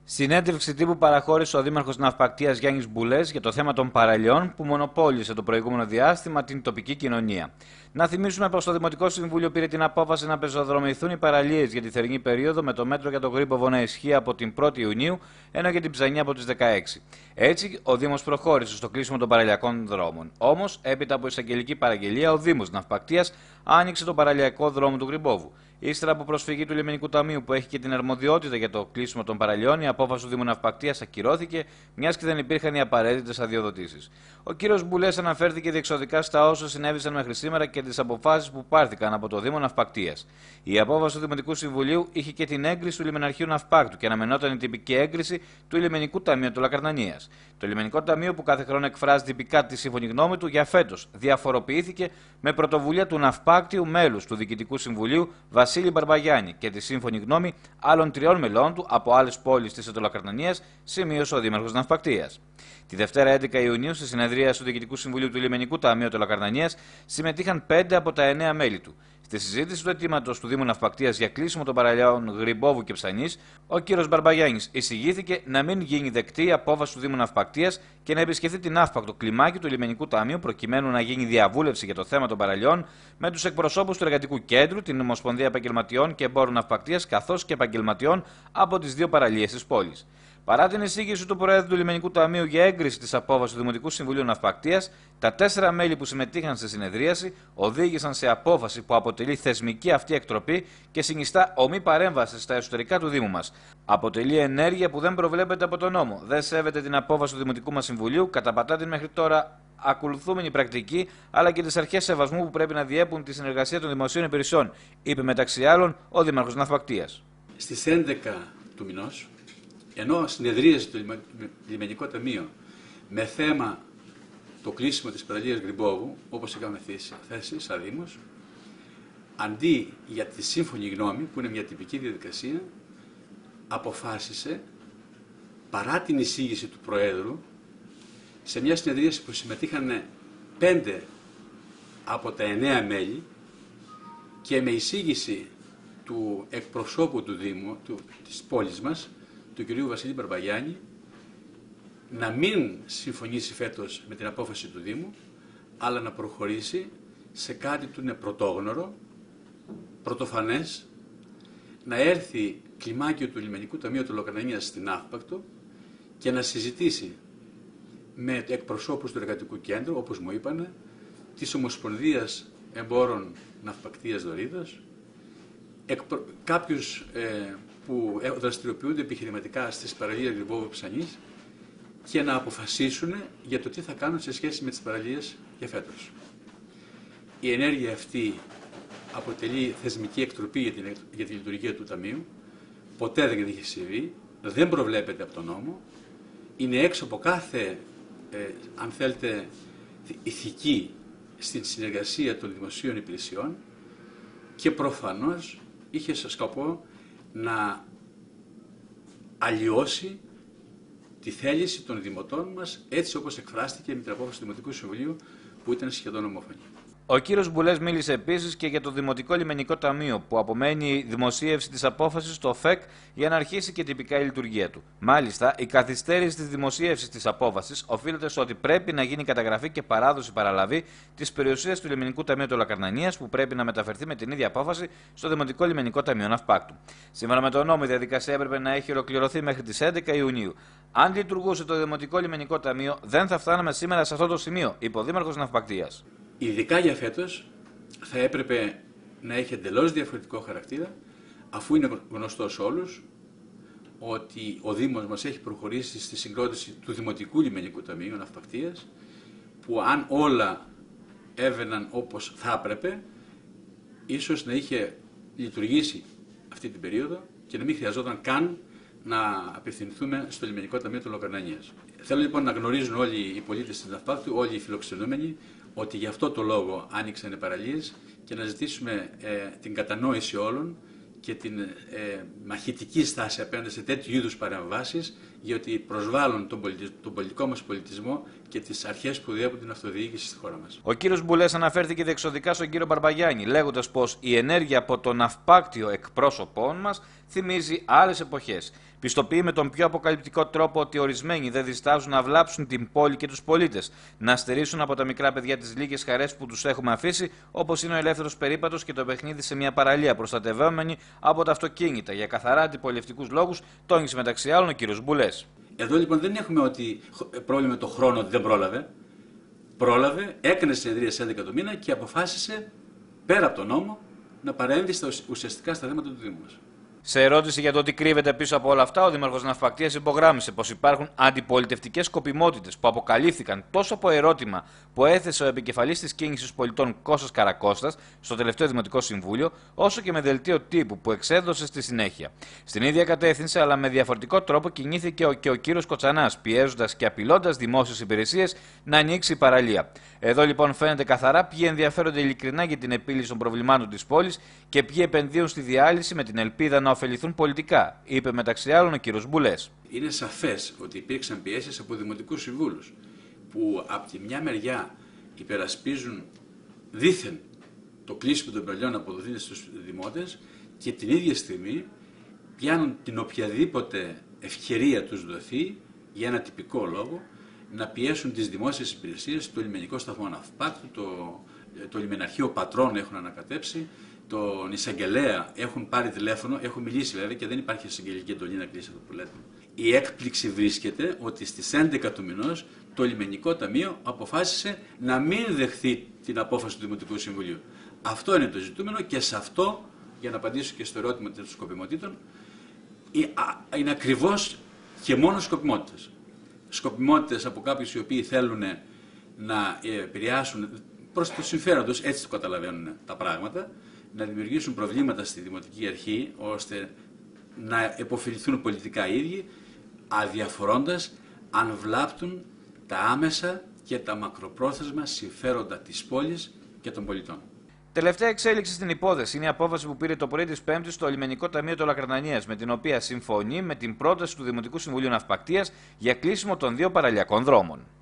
Συνέντευξη τύπου παραχώρησε ο Δήμαρχος Ναυπακτίας Γιάννης Μπουλές για το θέμα των παραλιών που μονοπόλησε το προηγούμενο διάστημα την τοπική κοινωνία. Να θυμίσουμε πως το Δημοτικό Συμβούλιο πήρε την απόφαση να πεζοδρομηθούν οι παραλίες για τη θερινή περίοδο με το μέτρο για το Γρήμποβο να ισχύει από την 1η Ιουνίου, ενώ για την Ψανή από τις 16. Έτσι, ο Δήμος προχώρησε στο κλείσιμο των παραλιακών δρόμων. Όμως, έπειτα από εισαγγελική παραγγελία, ο Δήμος Ναυπακτίας άνοιξε τον παραλιακό δρόμο του Γρυμπόβου. Ύστερα από προσφυγή του Λιμενικού Ταμείου που έχει και την αρμοδιότητα για το κλείσιμο των παραλιών, η απόφαση του Δήμου Ναυπακτίας ακυρώθηκε, μιας και δεν υπήρχαν οι απαραίτητες αδειοδοτήσεις. Ο κ. Μπουλές αναφέρθηκε διεξοδικά στα όσα συνέβησαν μέχρι σήμερα και τις αποφάσεις που πάρθηκαν από το Δήμο Ναυπακτίας. Η απόφαση του Δημοτικού Συμβουλίου είχε και την έγκριση του Λιμεναρχείου Ναυπάκτου και αναμενόταν η τυπική έγκριση του Λιμενικού Ταμείου του Λακαρνανίας. Το Λιμενικό Ταμείο, που κάθε χρόνο εκφράζει τυπικά τη σύμφωνη γνώμη του, για φέτος διαφοροποιήθηκε με πρωτοβουλία του ναυπάκτιου μέλους του Διοικητικού Συμβουλίου Βασίλη Μπαρμπαγιάννη και τη σύμφωνη γνώμη άλλων 3 μελών του από άλλες πόλεις της Ετωλακαρνανίας, σημείωσε ο Δήμαρχος Ναυπακτίας. Τη Δευτέρα 11 Ιουνίου, στη συνεδρία του Διοικητικού Συμβουλίου του Λιμενικού Ταμείου Ετωλακαρνανίας, συμμετείχαν 5 από τα 9 μέλη του. Στη συζήτηση του αιτήματος του Δήμου Ναυπακτίας για κλείσιμο των παραλιών Γρυμπόβου και Ψανής, ο κ. Μπαρμπαγιάννης εισηγήθηκε να μην γίνει δεκτή η απόφαση του Δήμου Ναυπακτίας και να επισκεφθεί την ναύπακτο κλιμάκι του Λιμενικού Ταμείου προκειμένου να γίνει διαβούλευση για το θέμα των παραλιών με τους εκπροσώπους του Εργατικού Κέντρου, την Ομοσπονδία Επαγγελματιών και Εμπόρων Ναυπακτίας καθώς και επαγγελματιών από τις 2 παραλίες της πόλης. Παρά την εισήγηση του Προέδρου του Λιμενικού Ταμείου για έγκριση της απόφασης του Δημοτικού Συμβουλίου Ναυπακτίας, τα 4 μέλη που συμμετείχαν στη συνεδρίαση οδήγησαν σε απόφαση που αποτελεί θεσμική αυτή εκτροπή και συνιστά ομή παρέμβαση στα εσωτερικά του Δήμου μας. Αποτελεί ενέργεια που δεν προβλέπεται από τον νόμο, δεν σέβεται την απόφαση του Δημοτικού μας Συμβουλίου, καταπατά την μέχρι τώρα ακολουθούμενη πρακτική, αλλά και τις αρχές σεβασμού που πρέπει να διέπουν τη συνεργασία των δημοσίων υπηρεσιών, είπε μεταξύ άλλων ο Δήμαρχος Ναυπακτίας. Στις 11 του μηνός, ενώ συνεδρίασε το Λιμενικό Ταμείο με θέμα το κλείσιμο της παραλίας Γρυμπόβου, όπως είχαμε θέσει σαν Δήμος, αντί για τη σύμφωνη γνώμη, που είναι μια τυπική διαδικασία, αποφάσισε, παρά την εισήγηση του Προέδρου, σε μια συνεδρίαση που συμμετείχαν 5 από τα 9 μέλη και με εισήγηση του εκπροσώπου του Δήμου, της πόλης μας, του κ. Βασίλη Μπαρμπαγιάννη, να μην συμφωνήσει φέτος με την απόφαση του Δήμου, αλλά να προχωρήσει σε κάτι που είναι πρωτόγνωρο, πρωτοφανές, να έρθει κλιμάκιο του Λιμενικού Ταμείου του Λακαρνανίας στην Ναύπακτο και να συζητήσει με εκπροσώπους του Εργατικού Κέντρου, όπως μου είπανε, της Ομοσπονδίας Εμπόρων Ναυπακτίας Δωρίδος, κάποιους που δραστηριοποιούνται επιχειρηματικά στις παραλίες Γρυμπόβου Ψανής και να αποφασίσουν για το τι θα κάνουν σε σχέση με τις παραλίες για φέτος. Η ενέργεια αυτή αποτελεί θεσμική εκτροπή για τη λειτουργία του Ταμείου, ποτέ δεν είχε συμβεί, δεν προβλέπεται από τον νόμο, είναι έξω από κάθε, αν θέλετε, ηθική στην συνεργασία των δημοσίων υπηρεσιών και προφανώς είχε σε σκοπό να αλλοιώσει τη θέληση των δημοτών μας έτσι όπως εκφράστηκε με την απόφαση του Δημοτικού Συμβουλίου που ήταν σχεδόν ομόφωνη. Ο κύριος Μπουλές μίλησε επίσης και για το Δημοτικό Λιμενικό Ταμείο, που απομένει δημοσίευση της απόφασης στο ΦΕΚ για να αρχίσει και τυπικά η λειτουργία του. Μάλιστα, η καθυστέρηση της δημοσίευσης της απόφασης οφείλεται στο ότι πρέπει να γίνει καταγραφή και παράδοση παραλαβή της περιουσίας του Λιμενικού Ταμείου του Λακαρνανίας, που πρέπει να μεταφερθεί με την ίδια απόφαση στο Δημοτικό Λιμενικό Ταμείο Ναυπάκτου. Σύμφωνα με τον νόμο, η διαδικασία έπρεπε να έχει ολοκληρωθεί μέχρι τις 11 Ιουνίου. Αν λειτουργούσε το Δημοτικό Λιμενικό Ταμείο, δεν θα φτάναμε σήμερα σε αυτό το σημείο, είπε ο Δήμαρχος Ναυπακτίας. Ειδικά για φέτος θα έπρεπε να έχει εντελώς διαφορετικό χαρακτήρα, αφού είναι γνωστό σε όλους ότι ο Δήμος μας έχει προχωρήσει στη συγκρότηση του Δημοτικού Λιμενικού Ταμείου Ναυπακτίας, που αν όλα έβαιναν όπως θα έπρεπε, ίσως να είχε λειτουργήσει αυτή την περίοδο και να μην χρειαζόταν καν να απευθυνθούμε στο Λιμενικό Ταμείο του Λακαρνανίας. Θέλω λοιπόν να γνωρίζουν όλοι οι πολίτες της Ναυπάκτου, όλοι οι φιλοξενούμενοι, ότι γι' αυτό το λόγο άνοιξαν οι παραλίες και να ζητήσουμε την κατανόηση όλων και την μαχητική στάση απέναντι σε τέτοιου είδους παρεμβάσεις, γιατί προσβάλλουν τον πολιτικό μας πολιτισμό και τις αρχές που διέπουν την αυτοδιοίκηση στη χώρα μας. Ο κύριος Μπουλές αναφέρθηκε διεξοδικά στον κύριο Μπαρμπαγιάννη, λέγοντας πως η ενέργεια από το ναυπάκτιο εκπρόσωπών μας θυμίζει άλλες εποχές. Πιστοποιεί με τον πιο αποκαλυπτικό τρόπο ότι ορισμένοι δεν διστάζουν να βλάψουν την πόλη και τους πολίτες, να στερήσουν από τα μικρά παιδιά τις λίγες χαρές που τους έχουμε αφήσει, όπως είναι ο ελεύθερος περίπατος και το παιχνίδι σε μια παραλία προστατευόμενη από τα αυτοκίνητα. Για καθαρά αντιπολιτευτικούς λόγους, τόνισε μεταξύ άλλων ο κ. Μπουλές. Εδώ λοιπόν δεν έχουμε ότι πρόβλημα με το χρόνο ότι δεν πρόλαβε. Πρόλαβε, έκανε συνεδρία σε 11 το μήνα και αποφάσισε πέρα από τον νόμο να παρέμβει ουσιαστικά στα θέματα του Δήμου μας. Σε ερώτηση για το τι κρύβεται πίσω από όλα αυτά, ο Δήμαρχος Ναυπακτίας υπογράμμισε πως υπάρχουν αντιπολιτευτικές σκοπιμότητες που αποκαλύφθηκαν τόσο από ερώτημα που έθεσε ο επικεφαλής της κίνησης πολιτών Κώστας Καρακώστας στο τελευταίο Δημοτικό Συμβούλιο, όσο και με δελτίο τύπου που εξέδωσε στη συνέχεια. Στην ίδια κατεύθυνση, αλλά με διαφορετικό τρόπο, κινήθηκε και ο κύριος Κοτσανάς, πιέζοντας και απειλώντας δημόσιες υπηρεσίες να ανοίξει η παραλία. Εδώ λοιπόν φαίνεται καθαρά ποιοι ενδιαφέρονται ειλικρινά για την επίλυση των προβλημάτων της πόλης και ποιοι επενδύουν στη διάλυση με την ελπίδα να ωφεληθούν πολιτικά, είπε μεταξύ άλλων ο κ. Μπουλές. Είναι σαφές ότι υπήρξαν πιέσεις από δημοτικούς συμβούλους που από τη μια μεριά υπερασπίζουν δήθεν το κλείσιμο των παραλιών να αποδοθεί στους δημότες και την ίδια στιγμή πιάνουν την οποιαδήποτε ευκαιρία τους δοθεί για ένα τυπικό λόγο να πιέσουν τις δημόσιες υπηρεσίες, το λιμενικό σταθμό Ναυπάκτου, το λιμεναρχείο Πατρών έχουν ανακατέψει, τον εισαγγελέα έχουν πάρει τηλέφωνο, έχουν μιλήσει βέβαια και δεν υπάρχει εισαγγελική εντολή να κλείσει αυτό που λέτε. Η έκπληξη βρίσκεται ότι στις 11 του μηνός το λιμενικό ταμείο αποφάσισε να μην δεχθεί την απόφαση του Δημοτικού Συμβουλίου. Αυτό είναι το ζητούμενο και σε αυτό, για να απαντήσω και στο ερώτημα των σκοπιμοτήτων, είναι ακριβώς και μόνο σκοπιμότητες. Σκοπιμότητες από κάποιους οι οποίοι θέλουν να επηρεάσουν προς το συμφέρον τους, έτσι το καταλαβαίνουν τα πράγματα, να δημιουργήσουν προβλήματα στη Δημοτική Αρχή, ώστε να επωφεληθούν πολιτικά οι ίδιοι, αδιαφορώντας αν βλάπτουν τα άμεσα και τα μακροπρόθεσμα συμφέροντα της πόλης και των πολιτών. Τελευταία εξέλιξη στην υπόθεση είναι η απόφαση που πήρε το πρωί της Πέμπτης στο Λιμενικό Ταμείο του Λακρατανίας, με την οποία συμφωνεί με την πρόταση του Δημοτικού Συμβουλίου Ναυπακτίας για κλείσιμο των 2 παραλιακών δρόμων.